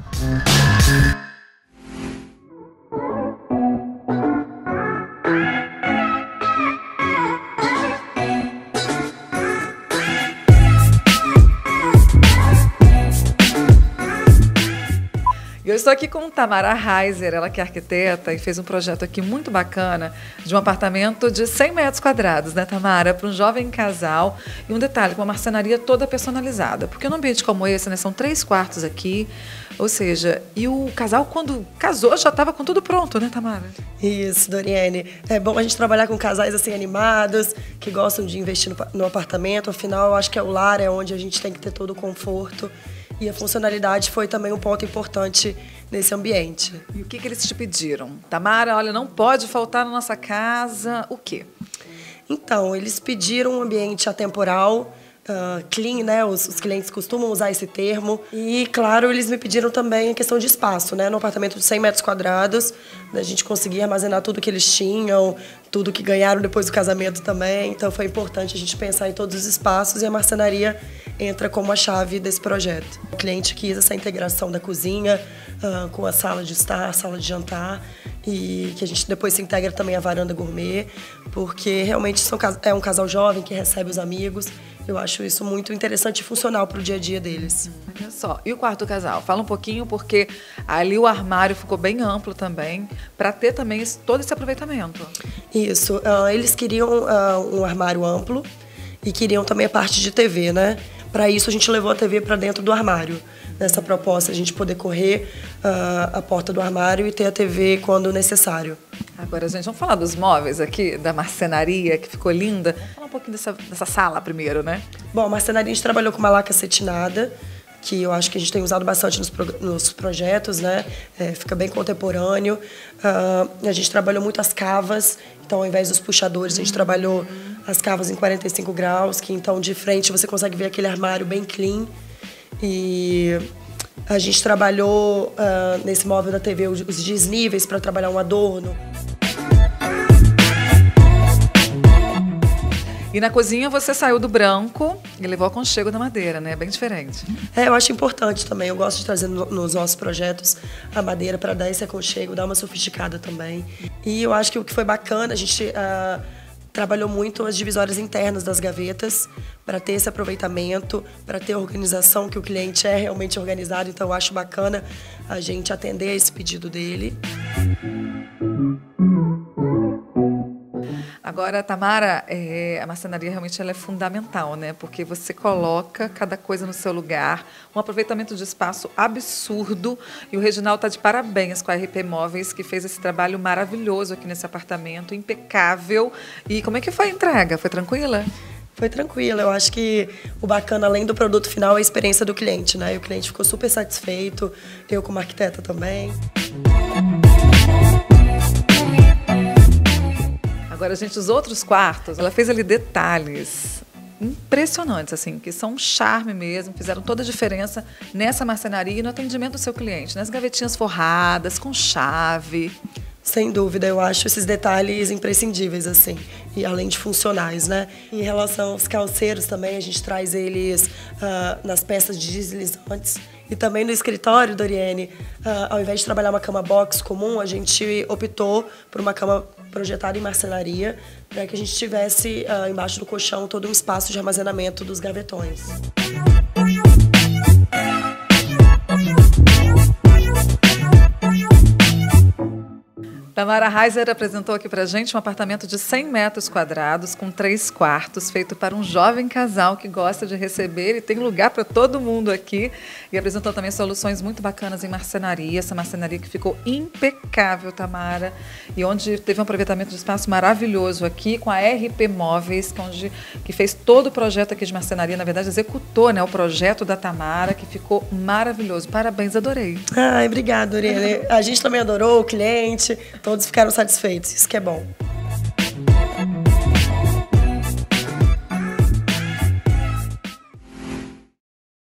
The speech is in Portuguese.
Eu estou aqui com Tamara Reiser, ela que é arquiteta e fez um projeto aqui muito bacana de um apartamento de 100 metros quadrados, né, Tamara? Para um jovem casal. E um detalhe, com uma marcenaria toda personalizada. Porque num ambiente como esse, né, são 3 quartos aqui, ou seja, e o casal, quando casou, já estava com tudo pronto, né, Tamara? Isso, Doriane. É bom a gente trabalhar com casais assim animados, que gostam de investir no apartamento. Afinal, eu acho que é o lar, é onde a gente tem que ter todo o conforto. E a funcionalidade foi também um ponto importante nesse ambiente. E o que eles te pediram? Tamara, olha, não pode faltar na nossa casa o quê? Então, eles pediram um ambiente atemporal, clean, né? Os clientes costumam usar esse termo. E, claro, eles me pediram também a questão de espaço, né? No apartamento de 100 metros quadrados, a gente conseguia armazenar tudo que eles tinham, tudo que ganharam depois do casamento também. Então, foi importante a gente pensar em todos os espaços e a marcenaria entra como a chave desse projeto. O cliente quis essa integração da cozinha com a sala de estar, a sala de jantar, e que a gente depois se integra também a varanda gourmet, porque realmente é um casal jovem que recebe os amigos. Eu acho isso muito interessante e funcional para o dia a dia deles. Olha só, e o quarto do casal? Fala um pouquinho, porque ali o armário ficou bem amplo também, para ter também todo esse aproveitamento. Isso, eles queriam um armário amplo e queriam também a parte de TV, né? Para isso, a gente levou a TV para dentro do armário. Nessa proposta, a gente poder correr a porta do armário e ter a TV quando necessário. Agora, gente, vamos falar dos móveis aqui, da marcenaria, que ficou linda. Vamos falar um pouquinho dessa sala primeiro, né? Bom, a marcenaria a gente trabalhou com uma laca acetinada, que eu acho que a gente tem usado bastante nos projetos, né? Fica bem contemporâneo. A gente trabalhou muito as cavas, então ao invés dos puxadores, a gente trabalhou as cavas em 45 graus, que então de frente você consegue ver aquele armário bem clean. E a gente trabalhou nesse móvel da TV os desníveis para trabalhar um adorno. E na cozinha você saiu do branco e levou o aconchego da madeira, né? Bem diferente. Eu acho importante também. Eu gosto de trazer nos nossos projetos a madeira para dar esse aconchego, dar uma sofisticada também. E eu acho que o que foi bacana, a gente trabalhou muito as divisórias internas das gavetas para ter esse aproveitamento, para ter organização, que o cliente é realmente organizado. Então eu acho bacana a gente atender a esse pedido dele. Agora, Tamara, a marcenaria realmente ela é fundamental, né? Porque você coloca cada coisa no seu lugar, um aproveitamento de espaço absurdo. E o Reginaldo está de parabéns com a RP Móveis, que fez esse trabalho maravilhoso aqui nesse apartamento, impecável. E como é que foi a entrega? Foi tranquila? Foi tranquila. Eu acho que o bacana, além do produto final, é a experiência do cliente, né? E o cliente ficou super satisfeito, eu como arquiteta também. Agora, gente, os outros quartos, ela fez ali detalhes impressionantes, assim, que são um charme mesmo, fizeram toda a diferença nessa marcenaria e no atendimento do seu cliente, nas gavetinhas forradas, com chave. Sem dúvida, eu acho esses detalhes imprescindíveis, assim, e além de funcionais, né? Em relação aos calceiros também, a gente traz eles nas peças de deslizantes. E também no escritório, Doriane, ao invés de trabalhar uma cama box comum, a gente optou por uma cama projetada em marcenaria, para que a gente tivesse embaixo do colchão todo um espaço de armazenamento dos gavetões. Tamara Reiser apresentou aqui pra gente um apartamento de 100 metros quadrados, com 3 quartos, feito para um jovem casal que gosta de receber e tem lugar para todo mundo aqui. E apresentou também soluções muito bacanas em marcenaria, essa marcenaria que ficou impecável, Tamara, e onde teve um aproveitamento de espaço maravilhoso aqui com a RP Móveis, que fez todo o projeto aqui de marcenaria, na verdade executou, né, o projeto da Tamara, que ficou maravilhoso. Parabéns, adorei. Ai, obrigada, Doriane. A gente também adorou, o cliente. Todos ficaram satisfeitos, isso que é bom.